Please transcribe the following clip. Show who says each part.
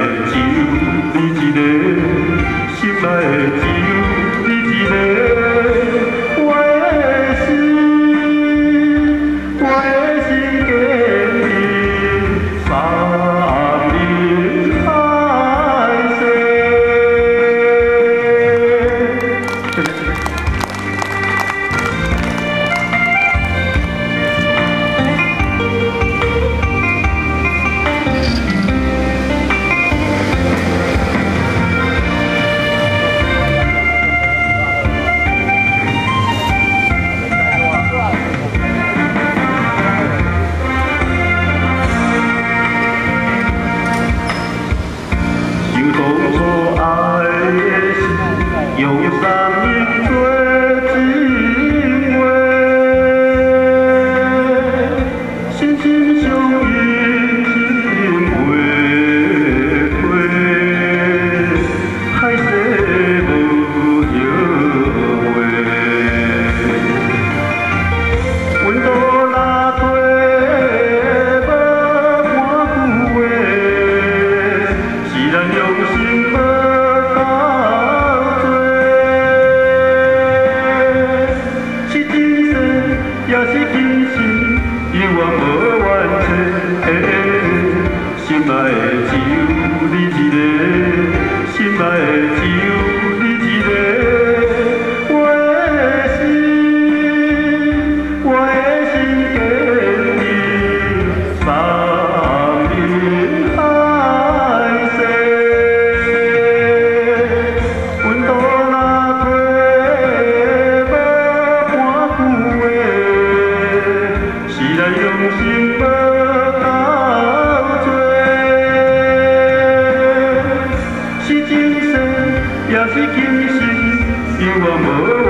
Speaker 1: 只有你一个，心内只有你一个。我的心，我的心坚定，山明海誓。用生命做情话，心心相印，心袂开，海誓无后话。温度若退，无半句话，是咱用心无到。也是今生永远无怨嗟，心内只有你一个，心内只有你一个。我的心，我的心坚定，山明海誓。温度若退，无半句话。是咱用心无到做，是今生也是今生，永远无。